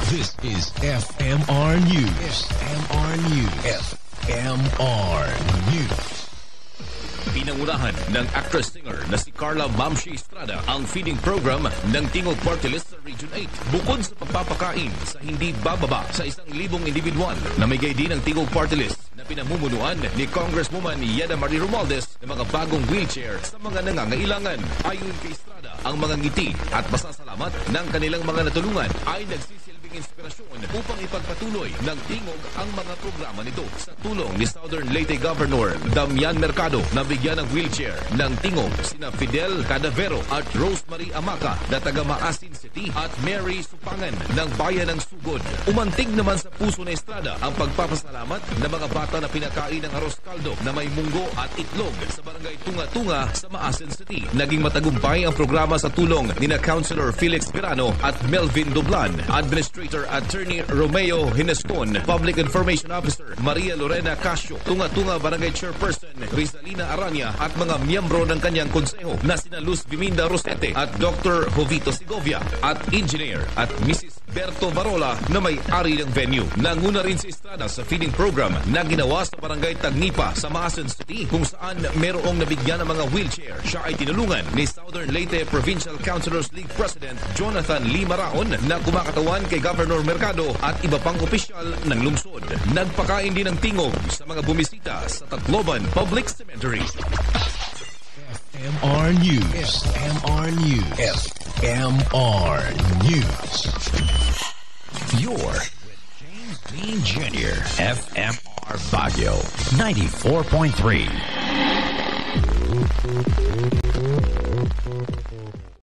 This is FMR News. FMR News. FMR News. Pinangunahan ng actress-singer na si Carla Mamshi Estrada ang feeding program ng Tingog Party List sa Region 8. Bukod sa pagpapakain sa hindi bababa sa 1,000 individual, namigay din ang Tingog Party List na pinamumunuan ni Congresswoman Yeda Marie Romualdez ng mga bagong wheelchair sa mga nangangailangan. Ayon kay Estrada, ang mga ngiti at pasasalamat ng kanilang mga natulungan ay nagsisilbing inspirasyon upang ipagpatuloy ng Tingog ang mga programa nito. Sa tulong ni Southern Leyte Governor Damian Mercado, nabigyan ng wheelchair ng Tingog sina Fidel Cadavero at Rosemary Amaca na taga Maasin City at Mary Supangan ng Bayan ng Sugod. Umantig naman sa puso na Estrada ang pagpapasalamat ng mga bata na pinakain ng arroz caldo na may munggo at itlog sa barangay Tunga-Tunga sa Maasin City. Naging matagumpay ang programa sa tulong ni na Councilor Felix Pirano at Melvin Doblan, Administrator Attorney Romeo Hinescon, Public Information Officer Maria Lorena Casio, Tunga-Tunga Barangay Chairperson Rizalina Aranya at mga miyembro ng kanyang konseho na sina Luz Biminda Rosete at Dr. Jovito Segovia at Engineer at Mrs. Berto Barola na may-ari ng venue. Nanguna rin si Estrada sa feeding program na ginawa sa barangay Tagnipa sa Maasin City kung saan merong nabigyan ng mga wheelchair. Siya ay tinulungan ni Southern Leyte Provincial Councilors League President Jonathan Lee Maraon na kumakatawan kay Governor Mercado at iba pang opisyal ng lungsod. Nagpakain din ng tingog sa mga bumisita sa Tacloban Public Cemetery. FMR News. FMR News. FMR News. You're with James Dean Jr. FMR Baguio 94.3.